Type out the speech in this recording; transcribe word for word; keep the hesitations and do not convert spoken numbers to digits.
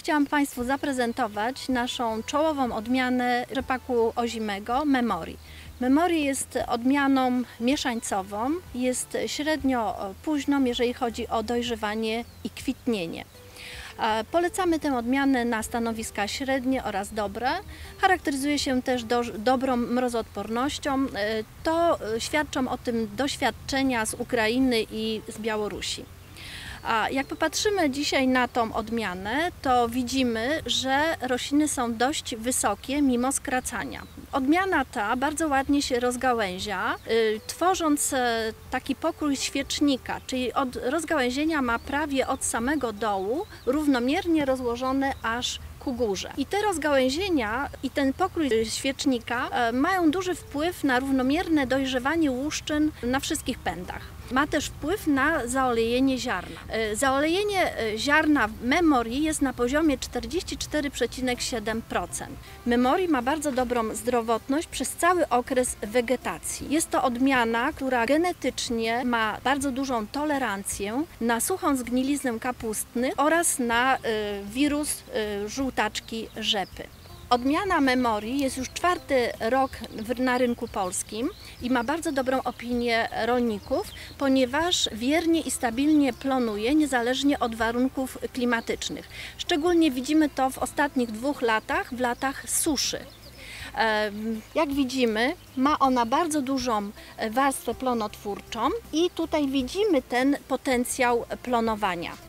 chciałam Państwu zaprezentować naszą czołową odmianę rzepaku ozimego Memory. Memory jest odmianą mieszańcową, jest średnio późną, jeżeli chodzi o dojrzewanie i kwitnienie. Polecamy tę odmianę na stanowiska średnie oraz dobre. Charakteryzuje się też do, dobrą mrozoodpornością. To świadczą o tym doświadczenia z Ukrainy i z Białorusi. A jak popatrzymy dzisiaj na tą odmianę, to widzimy, że rośliny są dość wysokie mimo skracania. Odmiana ta bardzo ładnie się rozgałęzia, yy, tworząc e, taki pokrój świecznika, czyli od rozgałęzienia ma prawie od samego dołu równomiernie rozłożone aż ku górze. I te rozgałęzienia i ten pokrój świecznika e, mają duży wpływ na równomierne dojrzewanie łuszczyn na wszystkich pędach. Ma też wpływ na zaolejenie ziarna. Zaolejenie ziarna w Memory jest na poziomie czterdzieści cztery przecinek siedem procent. Memory ma bardzo dobrą zdrowotność przez cały okres wegetacji. Jest to odmiana, która genetycznie ma bardzo dużą tolerancję na suchą zgniliznę kapustny oraz na wirus żółtaczki rzepy. Odmiana Memory jest już czwarty rok na rynku polskim i ma bardzo dobrą opinię rolników, ponieważ wiernie i stabilnie plonuje niezależnie od warunków klimatycznych. Szczególnie widzimy to w ostatnich dwóch latach, w latach suszy. Jak widzimy, ma ona bardzo dużą warstwę plonotwórczą i tutaj widzimy ten potencjał plonowania.